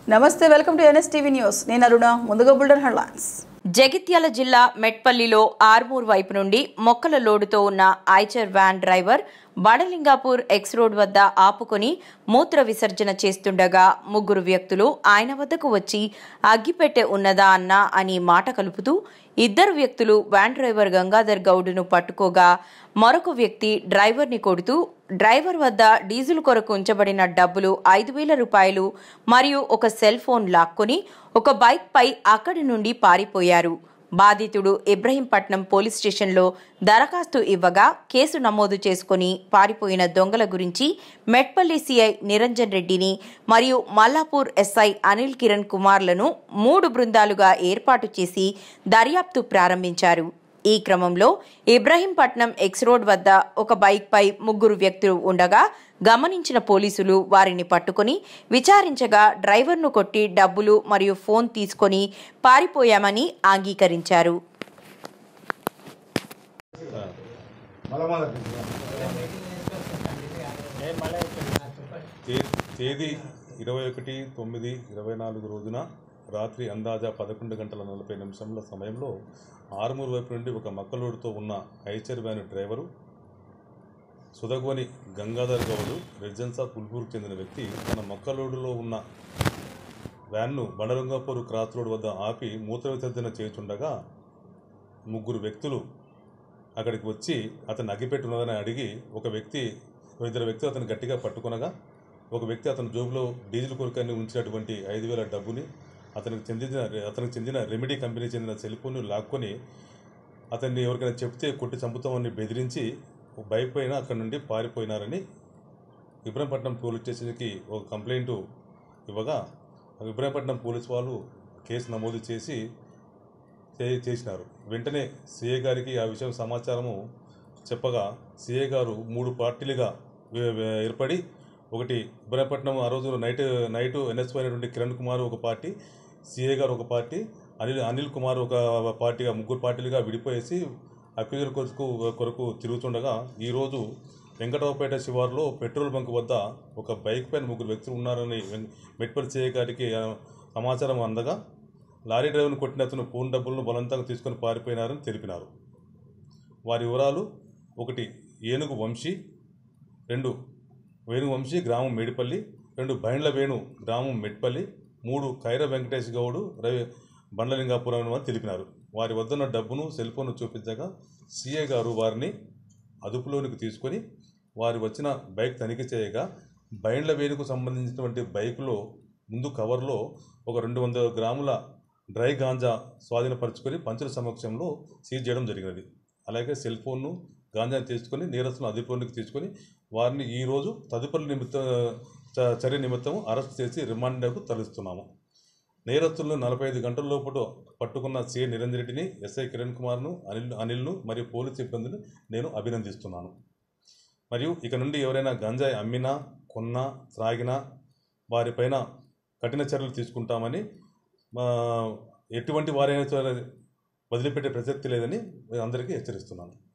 నమస్తే, welcome to NSTV news. నేను అరుణ. ముందుగా బుల్డన్ హెడ్లైన్స్. జగిత్యాల జిల్లా మెట్పల్లిలో ఆర్మూర్ వైపు నుండి మొక్కల లోడుతో ఉన్న Eicher van driver Badalingapur X road వద్ద ఆపుకొని మూత్ర విసర్జన చేస్తుండగా ముగ్గురు వ్యక్తులు ఆయన వద్దకు వచ్చి అగ్గిపెట్టె ఉన్నదా అన్నా అని మాట కలుపుతూ ఇద్దరు వ్యక్తులు వ్యాన్ డ్రైవర్ గంగాధర్ గౌడ్ను పట్టుకోగా మరొక వ్యక్తి డ్రైవర్ని కొడుతూ డ్రైవర్ వద్ద డీజిల్ కొరకు ఉంచబడిన డబ్బులు 5,000 రూపాయలు మరియు ఒక సెల్ ఫోన్ లాక్కొని ఒక బైక్ పై అక్కడి నుండి పారిపోయారు. బాధితుడు ఇబ్రహీంపట్నం పోలీస్ స్టేషన్లో దరఖాస్తు ఇవ్వగా కేసు నమోదు చేసుకుని పారిపోయిన దొంగల గురించి మెట్పల్లి సిఐ నిరంజన్ రెడ్డిని మరియు మల్లాపూర్ ఎస్ఐ అనిల్ కిరణ్ కుమార్లను 3 బృందాలుగా ఏర్పాటు చేసి దర్యాప్తు ప్రారంభించారు. ఈ క్రమంలో ఇబ్రహీంపట్నం ఎక్స్ రోడ్ వద్ద ఒక బైక్ పై ముగ్గురు వ్యక్తులు ఉండగా గమనించిన పోలీసులు వారిని పట్టుకుని విచారించగా డ్రైవర్ను కొట్టి డబ్బులు మరియు ఫోన్ తీసుకొని పారిపోయామని అంగీకరించారు. తేదీ 21/9/24 రోజున రాత్రి అందాజా 11:40 సమయంలో ఆర్మూర్ వైపు నుండి ఒక మక్కలోడుతో ఉన్న Eicher van driver Sudagoni Gangadhar Goud residence of పుల్పూర్కు చెందిన వ్యక్తి తన మొక్కలోడులో ఉన్న వ్యాన్ను బండలింగాపూర్ క్రాస్ రోడ్ వద్ద ఆపి మూత్ర విసర్జన చేస్తుండగా ముగ్గురు వ్యక్తులు అక్కడికి వచ్చి అతను అగ్గిపెట్టున్నదని అడిగి ఇద్దరు వ్యక్తులు అతను గట్టిగా పట్టుకునగా ఒక వ్యక్తి అతని జోబులో డీజిల్ కొరకాన్ని ఉంచినటువంటి 5,000 డబ్బుని అతనికి చెందిన రెమెడీ కంపెనీ చెందిన సెల్ ఫోన్ను లాక్కొని అతన్ని ఎవరికైనా చెప్తే కొట్టి చంపుతామని బెదిరించి బైక్ పైన అక్కడి నుండి పారిపోయినారని ఇబ్రహీంపట్నం పోలీస్ స్టేషన్కి ఒక కంప్లైంట్ ఇవ్వగా ఇబ్రహీంపట్నం పోలీసు వాళ్ళు కేసు నమోదు చేసినారు. వెంటనే సిఐ గారికి ఆ విషయం సమాచారము చెప్పగా సిఐ గారు 3 పార్టీలుగా ఏర్పడి ఒకటి ఇబ్రహీంపట్నం ఆ రోజు నైట్ ఎన్ఎస్పై అయినటువంటి కిరణ్ కుమార్ ఒక పార్టీ, సిఐ గారు ఒక పార్టీ, అనిల్ కుమార్ ఒక పార్టీగా 3 పార్టీలుగా విడిపోయేసి అక్యూజర్ కొరకు తిరుగుతుండగా ఈరోజు వెంకటరావుపేట శివారులో పెట్రోల్ బంక్ వద్ద ఒక బైక్ పైన 3 వ్యక్తులు ఉన్నారని మెట్పల్లి సిఐ గారికి సమాచారం అందగా లారీ డ్రైవర్ను కొట్టిన అతను ఫోన్ డబ్బులను బలవంతంగా తీసుకొని పారిపోయినారని తెలిపినారు. వారి వివరాలు: 1 ఏనుగు వంశీ, 2 వేణు వంశీ గ్రామం మేడిపల్లి, 2 బైండ్ల వేణు గ్రామం మెట్పల్లి, 3 ఖైర వెంకటేష్ గౌడ్ బండ్లలింగాపురం అని తెలిపినారు. వారి వద్దన్న డబ్బును సెల్ ఫోన్ను చూపించగా సిఐ గారు వారిని అదుపులోనికి తీసుకొని వారు వచ్చిన బైక్ తనిఖీ చేయగా బైండ్ల వేణుకు సంబంధించినటువంటి బైకులో ముందు కవర్లో ఒక 200 గ్రాముల డ్రై గాంజా స్వాధీనపరుచుకొని పంచుల సమక్షంలో సీజ్ చేయడం జరిగినది. అలాగే సెల్ ఫోన్ను గాంజాను తీసుకొని నేరస్తులను అదుపులోనికి తీసుకొని వారిని ఈరోజు తదుపరి చర్య నిమిత్తం అరెస్ట్ చేసి రిమాండ్కు తరలిస్తున్నాము. నేరస్తులను 45 గంటల లోపల పట్టుకున్న సిఐ నిరంజన్ రెడ్డిని, ఎస్ఐ కిరణ్ కుమార్ను, అనిల్ను మరియు పోలీసు సిబ్బందిని నేను అభినందిస్తున్నాను. మరియు ఇక నుండి ఎవరైనా గంజాయి అమ్మినా, కొన్నా, త్రాగినా వారిపైన కఠిన చర్యలు తీసుకుంటామని, ఎటువంటి వారైనా వదిలిపెట్టే ప్రసక్తి లేదని అందరికీ హెచ్చరిస్తున్నాను.